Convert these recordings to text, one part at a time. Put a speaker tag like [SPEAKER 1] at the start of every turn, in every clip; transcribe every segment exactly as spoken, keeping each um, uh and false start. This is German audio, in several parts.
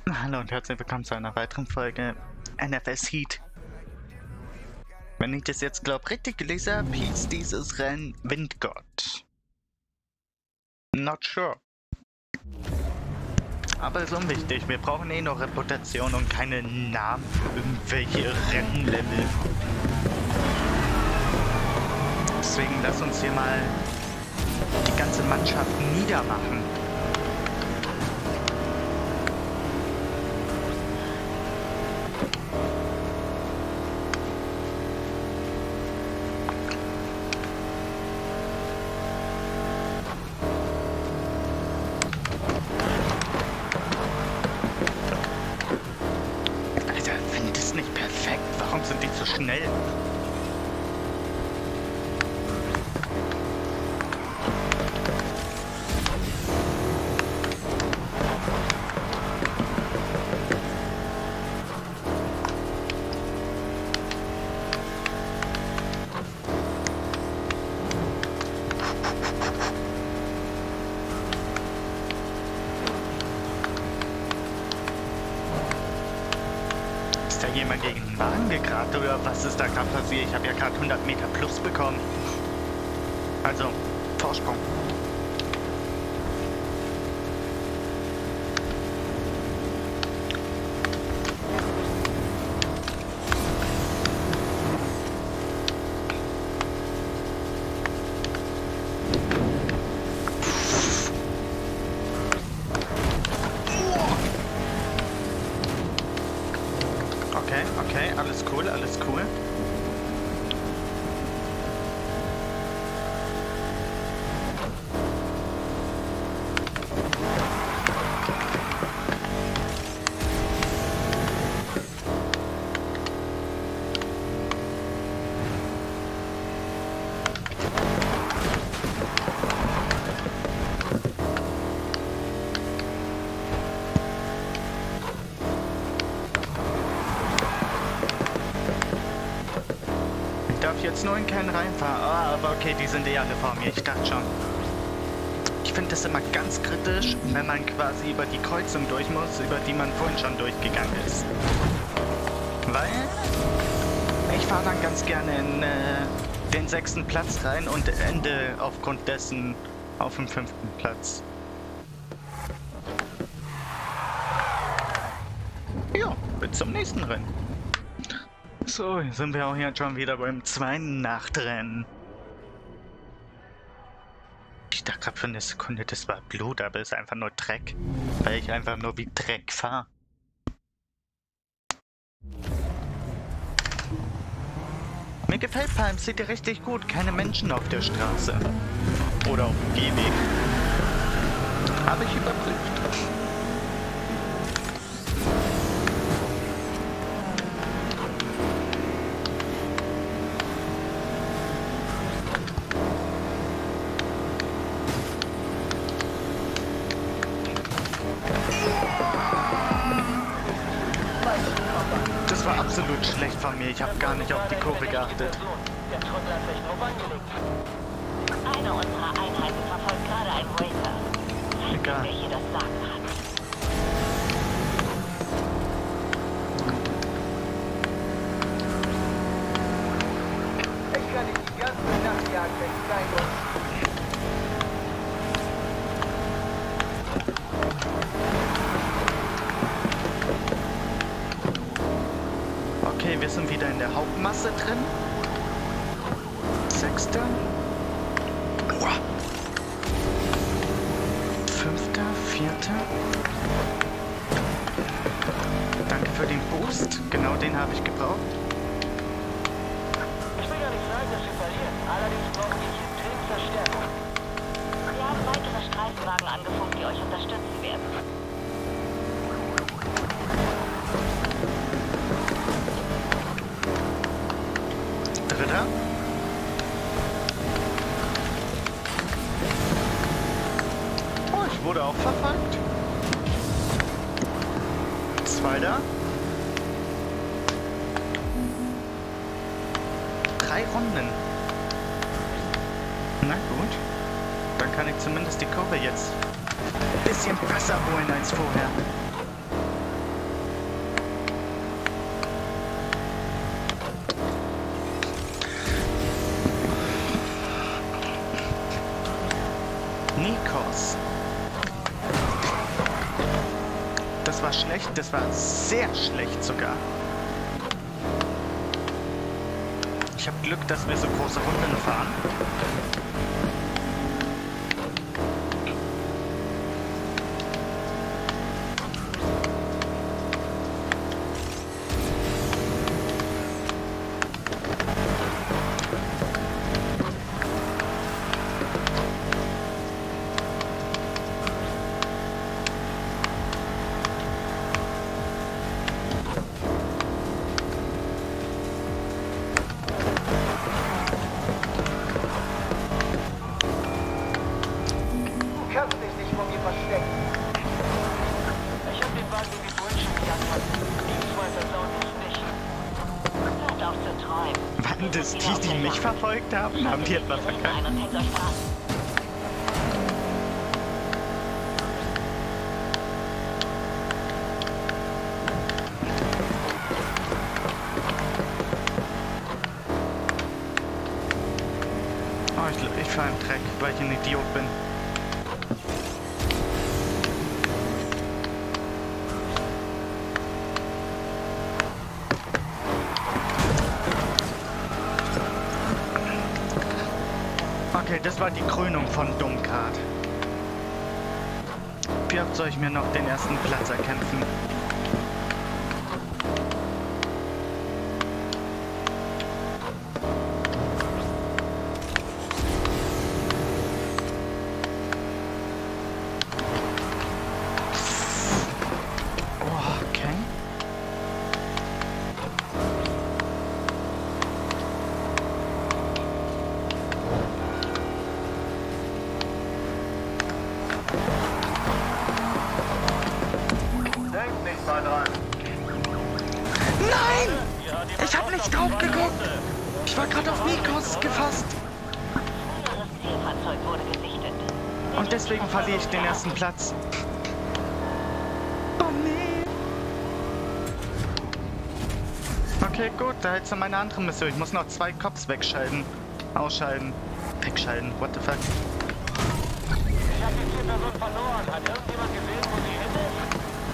[SPEAKER 1] Hallo und herzlich willkommen zu einer weiteren Folge N F S Heat. Wenn ich das jetzt glaube richtig gelesen habe, hieß dieses Rennen Windgott. Not sure. Aber ist unwichtig, wir brauchen eh noch Reputation und keine Namen für irgendwelche Rennlevel. Deswegen lass uns hier mal die ganze Mannschaft niedermachen. Warum sind die so schnell? Ist da jemand gegen den Wagen gekrabt oder was ist da gerade passiert? Ich habe ja gerade hundert Meter plus bekommen. Also, Vorsprung. Okay, okay, alles cool, alles cool. Jetzt nur in keinen reinfahren. Ah, aber okay, die sind eh alle vor mir. Ich dachte schon. Ich finde das immer ganz kritisch, wenn man quasi über die Kreuzung durch muss, über die man vorhin schon durchgegangen ist. Weil ich fahre dann ganz gerne in äh, den sechsten Platz rein und ende aufgrund dessen auf dem fünften Platz. Ja, bis zum nächsten Rennen. So, sind wir auch hier schon wieder beim zweiten Nachtrennen. Ich dachte gerade für eine Sekunde, das war Blut, aber es ist einfach nur Dreck. Weil ich einfach nur wie Dreck fahre. Mir gefällt Palm City richtig gut. Keine Menschen auf der Straße. Oder auf dem Gehweg. Habe ich überprüft. Das war absolut schlecht von mir. Ich habe gar nicht auf die Kurve geachtet.
[SPEAKER 2] Der Trottel hat sich drauf angelegt. Eine unserer Einheiten verfolgt gerade einen Racer.
[SPEAKER 1] Egal.
[SPEAKER 2] Wer hier das Sagen hat. Ich kann nicht die ganze Nacht jagen, wenn es sein muss.
[SPEAKER 1] Okay, wir sind wieder in der Hauptmasse drin. Sechster. Boah. Fünfter, vierter. Danke für den Boost. Genau den habe ich gebraucht.
[SPEAKER 2] Ich will ja nicht sagen, dass wir verlieren. Allerdings brauchen wir hier dringend Verstärkung. Wir haben weitere Streifenwagen angefunkt, die euch unterstützen werden.
[SPEAKER 1] Dritter. Oh, ich wurde auch verfolgt. Zweiter. Drei Runden. Na gut. Dann kann ich zumindest die Kurve jetzt ein bisschen besser holen als vorher. das war schlecht, das war sehr schlecht sogar. Ich habe Glück, dass wir so große Runden fahren. Waren das die, die mich verfolgt haben? Haben die etwa verkackt? Oh, ich, ich fahre im Dreck, weil ich ein Idiot bin. Okay, das war die Krönung von Dummgrad. Wie oft soll ich mir noch den ersten Platz erkämpfen? Oh, okay. Nein! Ich habe nicht drauf geguckt! Ich war gerade auf Nikos gefasst! Und deswegen verliere ich den ersten Platz. Oh nee! Okay, gut, da hättest du meine andere Mission. Ich muss noch zwei Cops wegschalten. Ausschalten. Wegschalten, what the fuck?
[SPEAKER 3] Ich habe die vier Personen verloren. Hat irgendjemand gesehen, wo sie hin ist?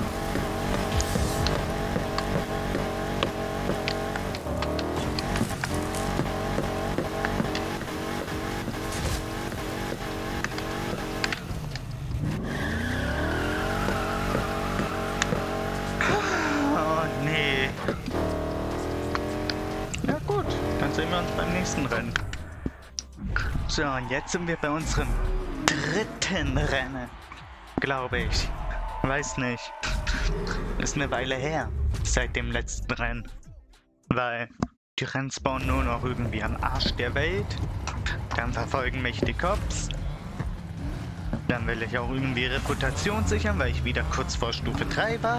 [SPEAKER 1] Sehen wir uns beim nächsten Rennen. So, und jetzt sind wir bei unserem dritten Rennen. Glaube ich. Weiß nicht. Ist eine Weile her. Seit dem letzten Rennen. Weil die Rennen spawnen nur noch irgendwie am Arsch der Welt. Dann verfolgen mich die Cops. Dann will ich auch irgendwie Reputation sichern, weil ich wieder kurz vor Stufe drei war.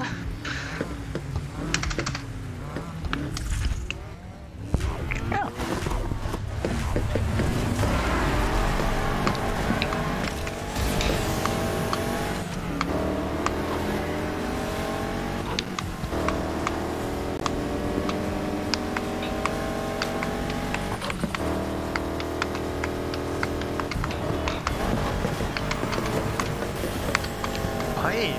[SPEAKER 1] Hey!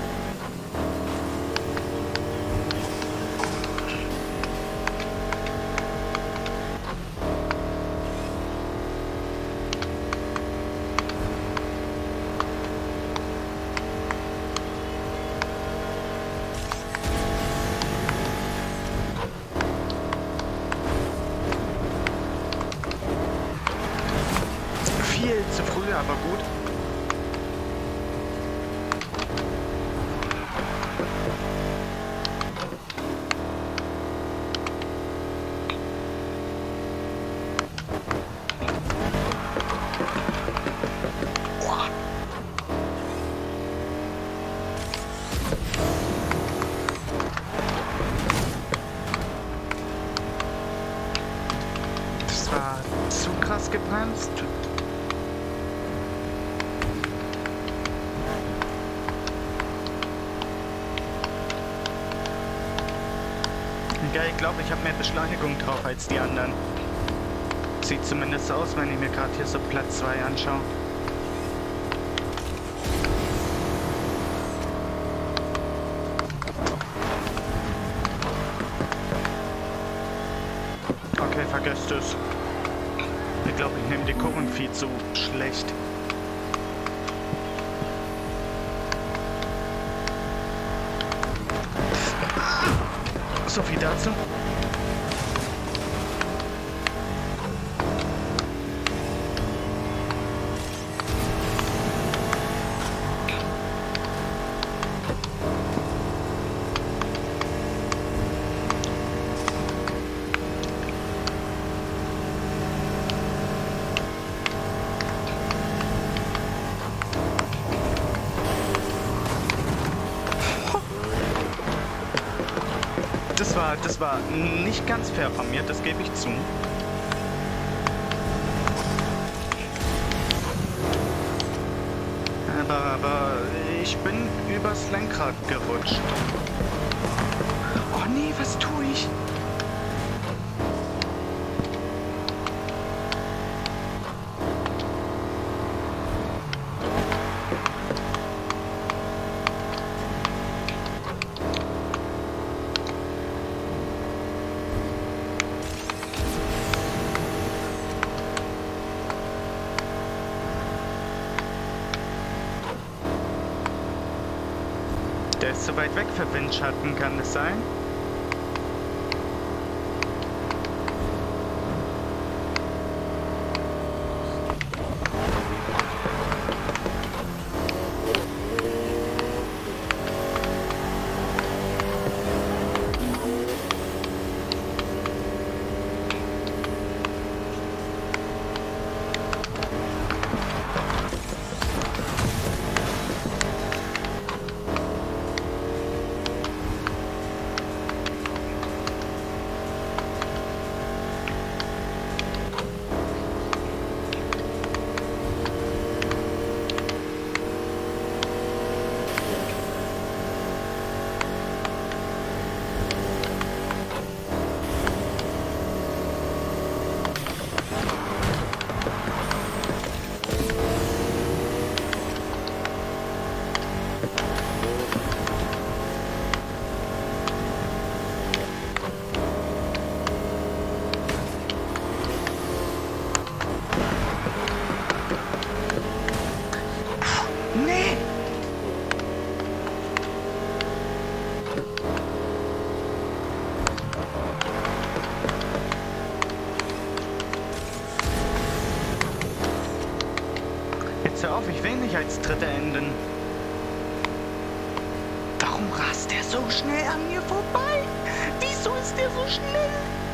[SPEAKER 1] Viel zu früh, aber gut. Das war zu krass gebremst. Geil, ich glaube, ich habe mehr Beschleunigung drauf als die anderen. Sieht zumindest aus, wenn ich mir gerade hier so Platz zwei anschaue. vergesst es. Ich glaube, ich nehme die Kurven viel zu schlecht. So viel dazu. Das war, das war nicht ganz fair von mir, das gebe ich zu. Aber, aber ich bin übers Lenkrad gerutscht. Oh nee, was tue ich? Der ist zu weit weg für Windschatten, kann das sein? Nee! Jetzt hör auf, ich will nicht als Dritter enden. Warum rast der so schnell an mir vorbei? Wieso ist der so schnell?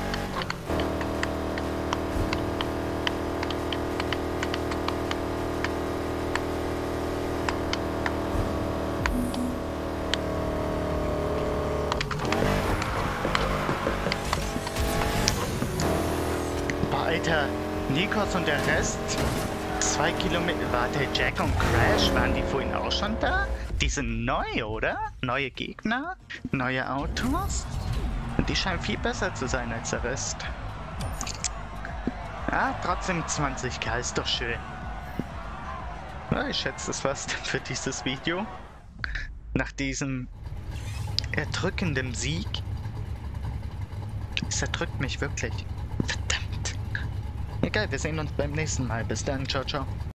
[SPEAKER 1] Alter, Nikos und der Rest? Zwei Kilometer. Warte, Jack und Crash, waren die vorhin auch schon da? Die sind neu, oder? Neue Gegner? Neue Autos? Und die scheinen viel besser zu sein als der Rest. Ah, trotzdem zwanzig K, ist doch schön. Ja, ich schätze, das war's dann für dieses Video. Nach diesem erdrückenden Sieg. Es erdrückt mich wirklich. Verdammt. Egal, wir sehen uns beim nächsten Mal. Bis dann, ciao, ciao.